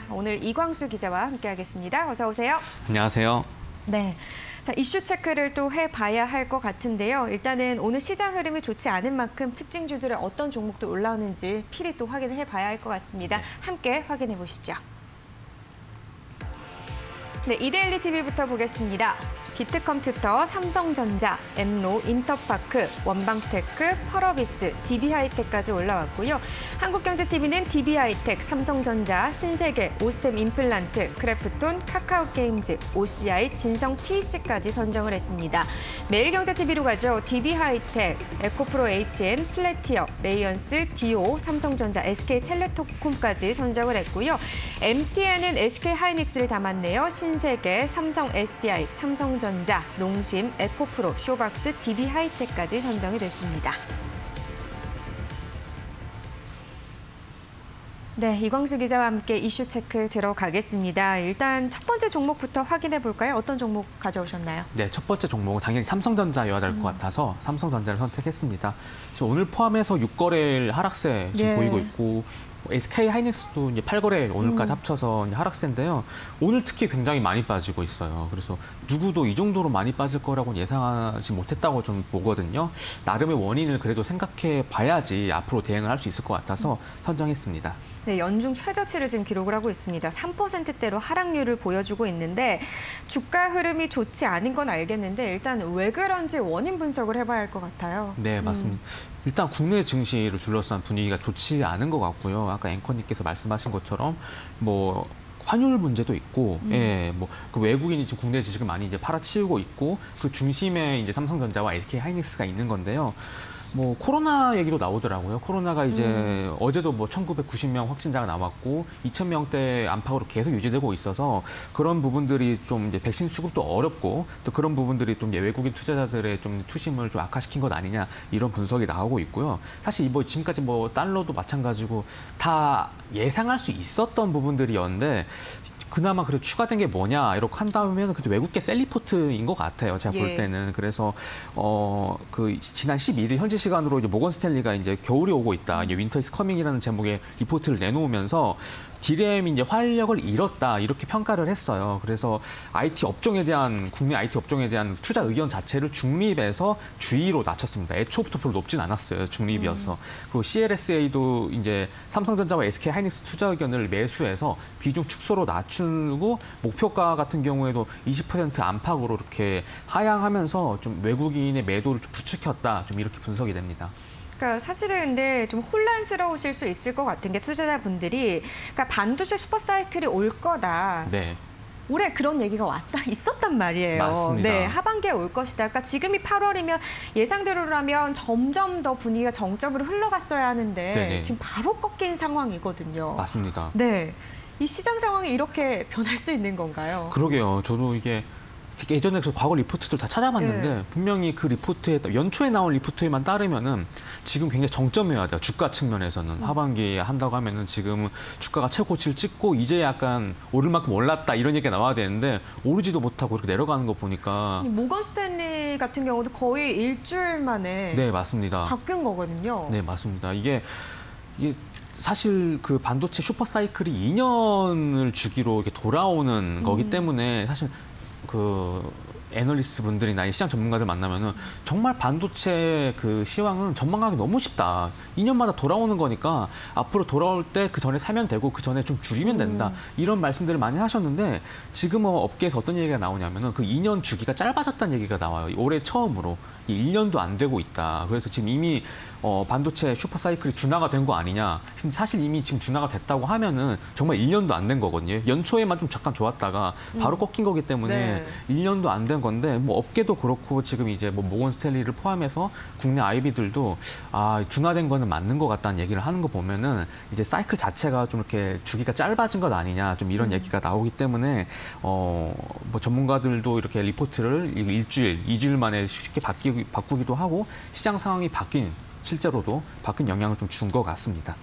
오늘 이광수 기자와 함께하겠습니다. 어서 오세요. 안녕하세요. 네. 자, 이슈 체크를 또 해봐야 할 것 같은데요. 일단은 오늘 시장 흐름이 좋지 않은 만큼 특징주들의 어떤 종목도 올라오는지 필히 또 확인을 해봐야 할 것 같습니다. 함께 확인해 보시죠. 네, 이데일리 TV부터 보겠습니다. 비트컴퓨터, 삼성전자, 엠로, 인터파크, 원방테크, 펄어비스, DB하이텍까지 올라왔고요. 한국경제TV는 DB하이텍, 삼성전자, 신세계, 오스템 임플란트, 크래프톤, 카카오게임즈, OCI, 진성 TEC까지 선정을 했습니다. 매일경제TV로 가죠. DB하이텍, 에코프로 HN, 플래티어, 레이언스, 디오, 삼성전자, SK텔레콤까지 선정을 했고요. MTN은 SK하이닉스를 담았네요. 신세계, 삼성 SDI, 삼성전자, 농심, 에코프로, 쇼박스, DB하이텍까지 선정이 됐습니다. 네, 이광수 기자와 함께 이슈 체크 들어가겠습니다. 일단 첫 번째 종목부터 확인해 볼까요? 어떤 종목 가져오셨나요? 네, 첫 번째 종목은 당연히 삼성전자여야 될 것 같아서 삼성전자를 선택했습니다. 지금 오늘 포함해서 6거래일 하락세 지금 보이고 있고 SK하이닉스도 이제 8거래 오늘까지 합쳐서 이제 하락세인데요. 오늘 특히 굉장히 많이 빠지고 있어요. 그래서 누구도 이 정도로 많이 빠질 거라고는 예상하지 못했다고 좀 보거든요. 나름의 원인을 그래도 생각해 봐야지 앞으로 대응을 할 수 있을 것 같아서 선정했습니다. 네, 연중 최저치를 지금 기록을 하고 있습니다. 3%대로 하락률을 보여주고 있는데 주가 흐름이 좋지 않은 건 알겠는데 일단 왜 그런지 원인 분석을 해봐야 할 것 같아요. 네, 맞습니다. 일단 국내 증시를 둘러싼 분위기가 좋지 않은 것 같고요. 아까 앵커님께서 말씀하신 것처럼 뭐 환율 문제도 있고, 뭐 그 외국인이 지금 국내 주식을 많이 이제 팔아치우고 있고 그 중심에 이제 삼성전자와 SK하이닉스가 있는 건데요. 뭐 코로나 얘기도 나오더라고요. 코로나가 이제 어제도 뭐 1,990명 확진자가 나왔고 2,000명대 안팎으로 계속 유지되고 있어서 그런 부분들이 좀 이제 백신 수급도 어렵고 또 그런 부분들이 좀 이제 외국인 투자자들의 좀 투심을 좀 악화시킨 것 아니냐 이런 분석이 나오고 있고요. 사실 뭐 지금까지 뭐 달러도 마찬가지고 다 예상할 수 있었던 부분들이었는데. 그나마 그래 추가된 게 뭐냐 이렇게 한다면 그래도 외국계 셀리포트인 것 같아요. 제가 볼 때는 그래서 그 지난 11일 현지 시간으로 이제 모건 스탠리가 이제 겨울이 오고 있다, 이제 윈터 이즈 커밍이라는 제목의 리포트를 내놓으면서 디램이 이제 활력을 잃었다 이렇게 평가를 했어요. 그래서 IT 업종에 대한 국내 IT 업종에 대한 투자 의견 자체를 중립에서 주의로 낮췄습니다. 애초부터 별로 높진 않았어요. 중립이어서. 그리고 CLSA도 이제 삼성전자와 SK하이닉스 투자 의견을 매수해서 비중 축소로 낮추고 목표가 같은 경우에도 20% 안팎으로 이렇게 하향하면서 좀 외국인의 매도를 좀 부추겼다. 좀 이렇게 분석이 됩니다. 그러니까 사실은 근데 좀 혼란스러우실 수 있을 것 같은 게 투자자분들이 그러니까 반도체 슈퍼사이클이 올 거다. 네. 올해 그런 얘기가 있었단 말이에요. 맞습니다. 네, 하반기에 올 것이다. 그러니까 지금이 8월이면 예상대로라면 점점 더 분위기가 정점으로 흘러갔어야 하는데 네네. 지금 바로 꺾인 상황이거든요. 맞습니다. 네, 이 시장 상황이 이렇게 변할 수 있는 건가요? 그러게요. 저도 이게 예전에 과거 리포트들 다 찾아봤는데 분명히 그 리포트에 연초에 나온 리포트에만 따르면은 지금 굉장히 정점이어야 돼요. 주가 측면에서는 하반기에 한다고 하면은 지금 주가가 최고치를 찍고 이제 약간 오를 만큼 올랐다 이런 얘기가 나와야 되는데 오르지도 못하고 이렇게 내려가는 거 보니까 모건 스탠리 같은 경우도 거의 일주일 만에 네, 맞습니다. 바뀐 거거든요. 네, 맞습니다. 이게 사실 그 반도체 슈퍼사이클이 2년을 주기로 이렇게 돌아오는 거기 때문에 사실 그 애널리스트 분들이나 이 시장 전문가들 만나면은 정말 반도체 그 시황은 전망하기 너무 쉽다. 2년마다 돌아오는 거니까 앞으로 돌아올 때 그 전에 사면 되고 그 전에 좀 줄이면 된다. 이런 말씀들을 많이 하셨는데 지금은 업계에서 어떤 얘기가 나오냐면은 그 2년 주기가 짧아졌다는 얘기가 나와요. 올해 처음으로 1년도 안 되고 있다. 그래서 지금 이미 반도체 슈퍼사이클이 둔화가 된 거 아니냐. 근데 사실 이미 지금 둔화가 됐다고 하면은 정말 1년도 안 된 거거든요. 연초에만 좀 잠깐 좋았다가 바로 꺾인 거기 때문에 1년도 안 된 건데 뭐 업계도 그렇고 지금 이제 뭐 모건 스탠리를 포함해서 국내 IB들도 둔화된 거는 맞는 것 같다는 얘기를 하는 거 보면은 이제 사이클 자체가 좀 이렇게 주기가 짧아진 것 아니냐 좀 이런 얘기가 나오기 때문에 뭐 전문가들도 이렇게 리포트를 일주일, 2주일 만에 쉽게 바꾸기도 하고 시장 상황이 실제로도 바뀐 영향을 좀 준 것 같습니다.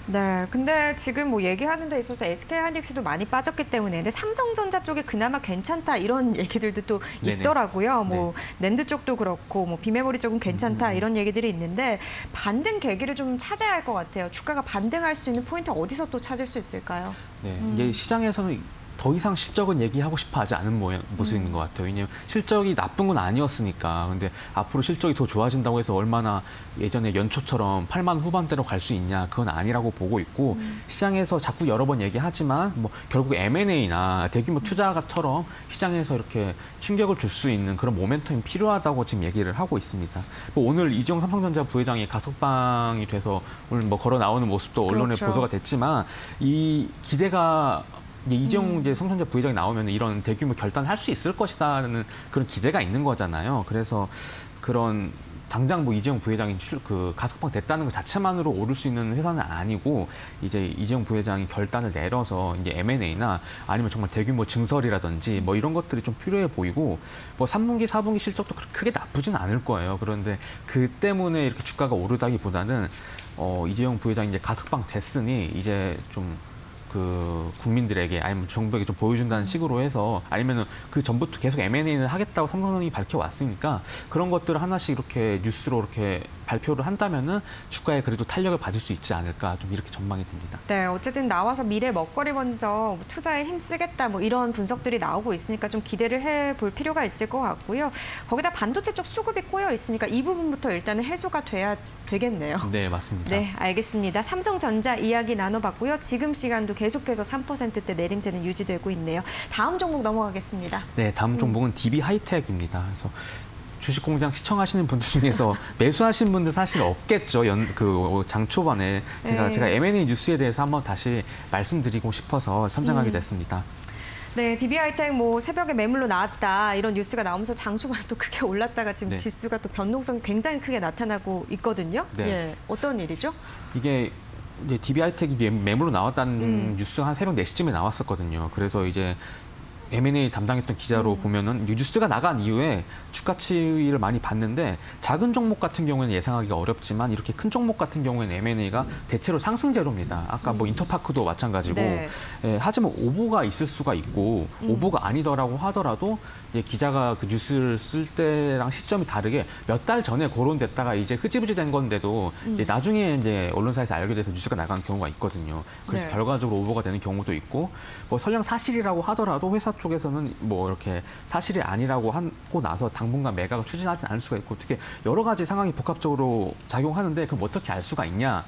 네, 근데 지금 뭐 얘기하는 데 있어서 SK하이닉스도 많이 빠졌기 때문에 근데 삼성전자 쪽이 그나마 괜찮다 이런 얘기들도 또 네네. 있더라고요. 뭐 낸드 쪽도 그렇고 뭐 비메모리 쪽은 괜찮다 이런 얘기들이 있는데 반등 계기를 좀 찾아야 할 것 같아요. 주가가 반등할 수 있는 포인트 어디서 또 찾을 수 있을까요? 네, 이게 시장에서는 더 이상 실적은 얘기하고 싶어 하지 않은 모습인 것 같아요. 왜냐하면 실적이 나쁜 건 아니었으니까. 근데 앞으로 실적이 더 좋아진다고 해서 얼마나 예전에 연초처럼 8만 후반대로 갈 수 있냐, 그건 아니라고 보고 있고 시장에서 자꾸 여러 번 얘기하지만 뭐 결국 M&A나 대규모 투자가처럼 시장에서 이렇게 충격을 줄 수 있는 그런 모멘텀이 필요하다고 지금 얘기를 하고 있습니다. 뭐 오늘 이재용 삼성전자 부회장이 가석방이 돼서 오늘 뭐 걸어 나오는 모습도 언론에 그렇죠. 보도가 됐지만 이 기대가 이재용 이제 삼성전자 부회장이 나오면 이런 대규모 결단을 할 수 있을 것이다라는 그런 기대가 있는 거잖아요. 그래서 그런 당장 뭐 이재용 부회장이 가석방 됐다는 것 자체만으로 오를 수 있는 회사는 아니고 이제 이재용 부회장이 결단을 내려서 이제 M&A나 아니면 정말 대규모 증설이라든지 뭐 이런 것들이 좀 필요해 보이고 뭐 3분기, 4분기 실적도 크게 나쁘진 않을 거예요. 그런데 그 때문에 이렇게 주가가 오르다기보다는 이재용 부회장이 이제 가석방 됐으니 이제 좀 국민들에게 아니면 정부에게 좀 보여준다는 식으로 해서 아니면은 그 전부터 계속 M&A는 하겠다고 삼성이 밝혀왔으니까 그런 것들을 하나씩 이렇게 뉴스로 이렇게 발표를 한다면은 주가에 그래도 탄력을 받을 수 있지 않을까 좀 이렇게 전망이 됩니다. 네, 어쨌든 나와서 미래 먹거리 먼저 투자에 힘쓰겠다 뭐 이런 분석들이 나오고 있으니까 좀 기대를 해볼 필요가 있을 것 같고요. 거기다 반도체 쪽 수급이 꼬여 있으니까 이 부분부터 일단은 해소가 돼야 되겠네요. 네, 맞습니다. 네, 알겠습니다. 삼성전자 이야기 나눠봤고요. 지금 시간도 계속해서 3%대 내림세는 유지되고 있네요. 다음 종목 넘어가겠습니다. 네, 다음 종목은 DB하이텍입니다. 그래서 주식공장 시청하시는 분들 중에서 매수하신 분들 사실 없겠죠. 장 초반에 제가 M&A 뉴스에 대해서 한번 다시 말씀드리고 싶어서 선정하게 됐습니다. 네, DB하이텍 뭐 새벽에 매물로 나왔다 이런 뉴스가 나오면서 장 초반에 또 크게 올랐다가 지금 네. 지수가 또 변동성이 굉장히 크게 나타나고 있거든요. 네. 예, 어떤 일이죠? 이게 이제 DB하이텍이 매물로 나왔다는 뉴스가 한 새벽 4시쯤에 나왔었거든요. 그래서 이제 M&A 담당했던 기자로 보면은 뉴스가 나간 이후에 주가치를 많이 봤는데 작은 종목 같은 경우에는 예상하기가 어렵지만 이렇게 큰 종목 같은 경우에는 M&A가 대체로 상승제로입니다. 아까 뭐 인터파크도 마찬가지고 네. 하지만 오보가 있을 수가 있고 오보가 아니더라고 하더라도 이제 기자가 그 뉴스를 쓸 때랑 시점이 다르게 몇 달 전에 거론됐다가 이제 흐지부지 된 건데도 이제 나중에 이제 언론사에서 알게 돼서 뉴스가 나간 경우가 있거든요. 그래서 네. 결과적으로 오보가 되는 경우도 있고 뭐 설령 사실이라고 하더라도 회사 쪽에서는 뭐 이렇게 사실이 아니라고 하고 나서 당분간 매각을 추진하지 않을 수가 있고 어떻게 여러 가지 상황이 복합적으로 작용하는데 그럼 어떻게 알 수가 있냐?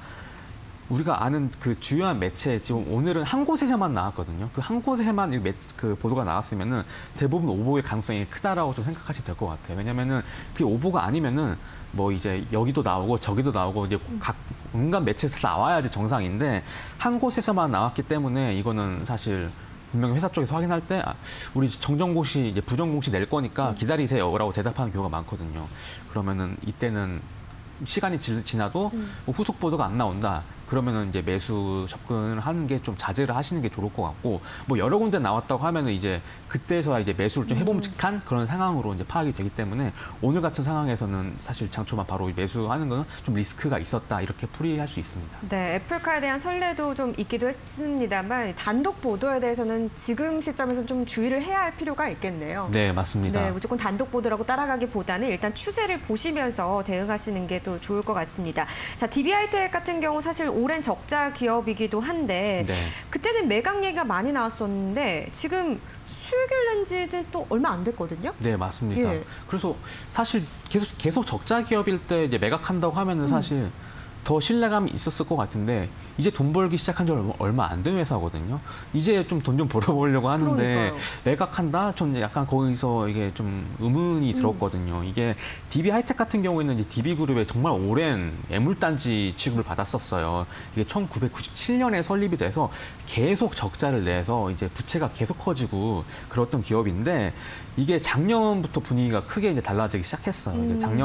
우리가 아는 그 주요한 매체 지금 오늘은 한 곳에서만 나왔거든요. 그 한 곳에만 그 보도가 나왔으면은 대부분 오보의 가능성이 크다라고 좀 생각하시면 될 것 같아요. 왜냐면은 그 오보가 아니면은 뭐 이제 여기도 나오고 저기도 나오고 이제 각 온갖 매체에서 나와야지 정상인데 한 곳에서만 나왔기 때문에 이거는 사실 분명히 회사 쪽에서 확인할 때 우리 정정공시 이제 부정공시 낼 거니까 기다리세요라고 대답하는 경우가 많거든요. 그러면은 이때는 시간이 지나도 뭐 후속 보도가 안 나온다. 그러면은 이제 매수 접근을 하는 게 좀 자제를 하시는 게 좋을 것 같고 뭐 여러 군데 나왔다고 하면은 이제 그때서야 이제 매수를 좀 해봄직한 그런 상황으로 이제 파악이 되기 때문에 오늘 같은 상황에서는 사실 장초반 바로 매수하는 거는 좀 리스크가 있었다 이렇게 풀이할 수 있습니다. 네, 애플카에 대한 선례도 좀 있기도 했습니다만 단독 보도에 대해서는 지금 시점에서 좀 주의를 해야 할 필요가 있겠네요. 네, 맞습니다. 네, 무조건 단독 보도라고 따라가기보다는 일단 추세를 보시면서 대응하시는 게 또 좋을 것 같습니다. 자, DB하이텍 같은 경우 사실 오랜 적자 기업이기도 한데 네. 그때는 매각 얘기가 많이 나왔었는데 지금 수익을 낸 지는 또 얼마 안 됐거든요. 네, 맞습니다. 예. 그래서 사실 계속 적자 기업일 때 이제 매각한다고 하면은 사실 더 신뢰감이 있었을 것 같은데 이제 돈 벌기 시작한 지 얼마 안 된 회사거든요. 이제 좀 돈 좀 벌어보려고 하는데 그러니까요. 매각한다? 좀 약간 거기서 이게 좀 의문이 들었거든요. 이게 DB하이텍 같은 경우에는 이제 DB그룹의 정말 오랜 애물단지 취급을 받았었어요. 이게 1997년에 설립이 돼서 계속 적자를 내서 이제 부채가 계속 커지고 그랬던 기업인데 이게 작년부터 분위기가 크게 이제 달라지기 시작했어요. 이제 작년에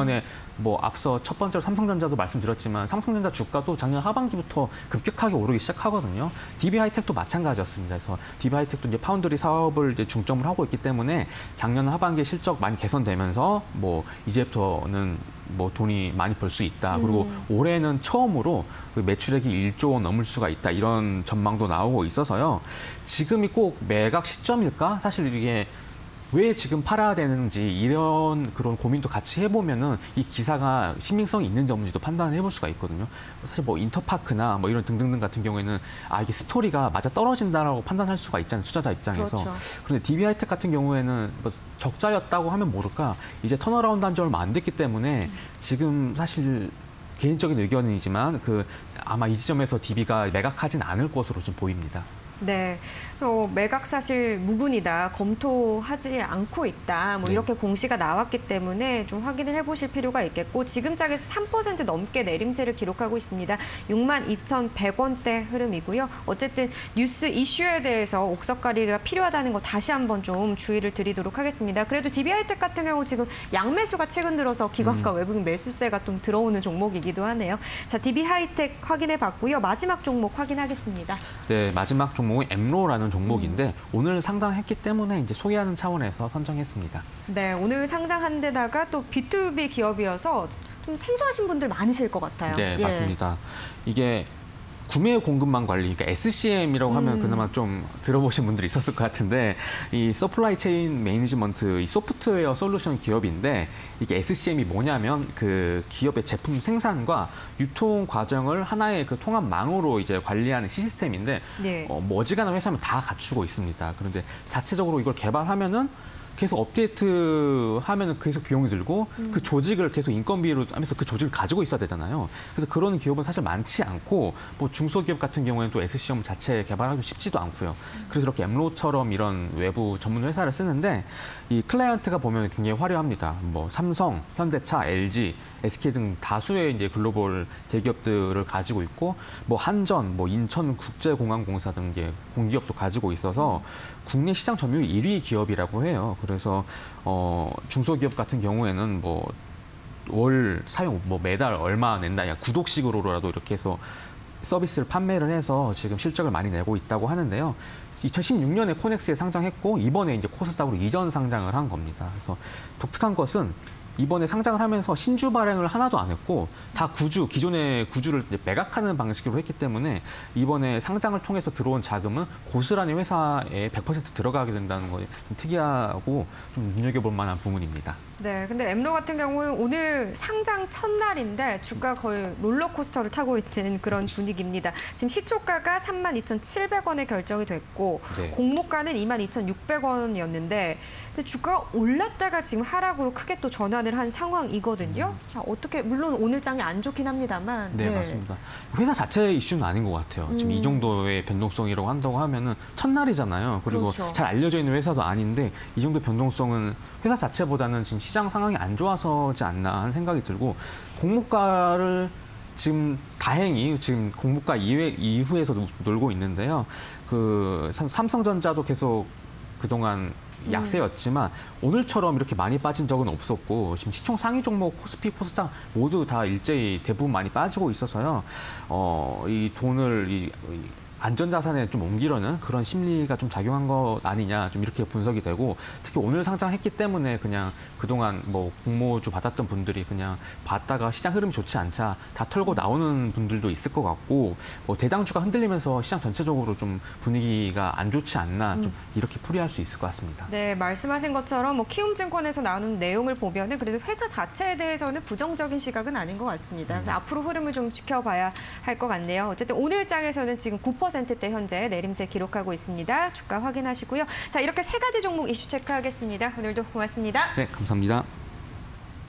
뭐 앞서 첫 번째로 삼성전자도 말씀드렸지만 삼성전자 주가도 작년 하반기부터 급격하게 오르기 시작하거든요. DB하이텍도 마찬가지였습니다. 그래서 DB하이텍도 이제 파운드리 사업을 이제 중점을 하고 있기 때문에 작년 하반기에 실적 많이 개선되면서 뭐 이제부터는 뭐 돈이 많이 벌 수 있다. 그리고 올해는 처음으로 그 매출액이 1조 원 넘을 수가 있다. 이런 전망도 나오고 있어서요. 지금이 꼭 매각 시점일까? 사실 이게 왜 지금 팔아야 되는지 이런 그런 고민도 같이 해보면은 이 기사가 신빙성이 있는지 없는지도 판단을 해볼 수가 있거든요. 사실 뭐 인터파크나 뭐 이런 등등등 같은 경우에는 이게 스토리가 맞아 떨어진다라고 판단할 수가 있잖아요. 투자자 입장에서. 그렇죠. 그런데 DB하이텍 같은 경우에는 뭐 적자였다고 하면 모를까 이제 턴어라운드 한 지 얼마 안 됐기 때문에 지금 사실 개인적인 의견이지만 아마 이 지점에서 DB가 매각하진 않을 것으로 좀 보입니다. 네, 매각 사실 무분이다, 검토하지 않고 있다, 뭐 네. 이렇게 공시가 나왔기 때문에 좀 확인을 해보실 필요가 있겠고 지금 짝에서 3% 넘게 내림세를 기록하고 있습니다. 62,100원대 흐름이고요. 어쨌든 뉴스 이슈에 대해서 옥석가리가 필요하다는 거 다시 한번 좀 주의를 드리도록 하겠습니다. 그래도 DB하이텍 같은 경우 지금 양매수가 최근 들어서 기관과 외국인 매수세가 좀 들어오는 종목이기도 하네요. 자, DB하이텍 확인해 봤고요. 마지막 종목 확인하겠습니다. 네, 마지막 종목은 엠로라는 종목인데 오늘 상장했기 때문에 이제 소개하는 차원에서 선정했습니다. 네, 오늘 상장한 데다가 또 B2B 기업이어서 좀 생소하신 분들 많으실 것 같아요. 네, 예. 맞습니다. 이게 구매 공급망 관리, 그러니까 SCM이라고 하면 그나마 좀 들어보신 분들이 있었을 것 같은데 이 서플라이 체인 매니지먼트, 이 소프트웨어 솔루션 기업인데 이게 SCM이 뭐냐면 그 기업의 제품 생산과 유통 과정을 하나의 그 통합망으로 이제 관리하는 시스템인데 네. 뭐 어지간한 회사면 다 갖추고 있습니다. 그런데 자체적으로 이걸 개발하면은 계속 업데이트하면 계속 비용이 들고 그 조직을 계속 인건비로 하면서 그 조직을 가지고 있어야 되잖아요. 그래서 그런 기업은 사실 많지 않고 뭐 중소기업 같은 경우에는 또 SCM 자체 개발하기 쉽지도 않고요. 그래서 이렇게 엠로처럼 이런 외부 전문 회사를 쓰는데 이 클라이언트가 보면 굉장히 화려합니다. 뭐 삼성, 현대차, LG, SK 등 다수의 이제 글로벌 대기업들을 가지고 있고 뭐 한전, 뭐 인천국제공항공사 등 이제 공기업도 가지고 있어서 국내 시장 점유율 1위 기업이라고 해요. 그래서 중소기업 같은 경우에는 뭐 월 사용 뭐 매달 얼마 낸다, 구독식으로라도 이렇게 해서 서비스를 판매를 해서 지금 실적을 많이 내고 있다고 하는데요. 2016년에 코넥스에 상장했고 이번에 이제 코스닥으로 이전 상장을 한 겁니다. 그래서 독특한 것은 이번에 상장을 하면서 신주 발행을 하나도 안 했고 다 기존의 구주를 이제 매각하는 방식으로 했기 때문에 이번에 상장을 통해서 들어온 자금은 고스란히 회사에 100% 들어가게 된다는 거 좀 특이하고 좀 눈여겨볼 만한 부분입니다. 네, 근데 엠로 같은 경우는 오늘 상장 첫날인데 주가 거의 롤러코스터를 타고 있는 그런 분위기입니다. 지금 시초가가 32,700원에 결정이 됐고 네. 공모가는 22,600원이었는데 근데 주가가 올랐다가 지금 하락으로 크게 또 전환을 한 상황이거든요. 자, 어떻게 물론 오늘 장이 안 좋긴 합니다만. 네, 맞습니다. 회사 자체 이슈는 아닌 것 같아요. 지금 이 정도의 변동성이라고 한다고 하면은 첫날이잖아요. 그리고 그렇죠. 잘 알려져 있는 회사도 아닌데 이 정도 변동성은 회사 자체보다는 지금 시장 상황이 안 좋아서지 않나 하는 생각이 들고 공모가를 지금 다행히 지금 공모가 이후에서 놀고 있는데요. 그 삼성전자도 계속 그동안 약세였지만 오늘처럼 이렇게 많이 빠진 적은 없었고 지금 시총 상위 종목 코스피, 코스닥 모두 다 일제히 대부분 많이 빠지고 있어서요. 이 돈을 안전자산에 좀 옮기려는 그런 심리가 좀 작용한 것 아니냐 좀 이렇게 분석이 되고 특히 오늘 상장했기 때문에 그냥 그동안 뭐 공모주 받았던 분들이 그냥 봤다가 시장 흐름이 좋지 않자 다 털고 나오는 분들도 있을 것 같고 뭐 대장주가 흔들리면서 시장 전체적으로 좀 분위기가 안 좋지 않나 좀 이렇게 풀이할 수 있을 것 같습니다. 네, 말씀하신 것처럼 뭐 키움증권에서 나오는 내용을 보면은 그래도 회사 자체에 대해서는 부정적인 시각은 아닌 것 같습니다. 그래서 앞으로 흐름을 좀 지켜봐야 할 것 같네요. 어쨌든 오늘 장에서는 지금 9%대 현재 내림세 기록하고 있습니다. 주가 확인하시고요. 자, 이렇게 세 가지 종목 이슈 체크하겠습니다. 오늘도 고맙습니다. 네, 감사합니다.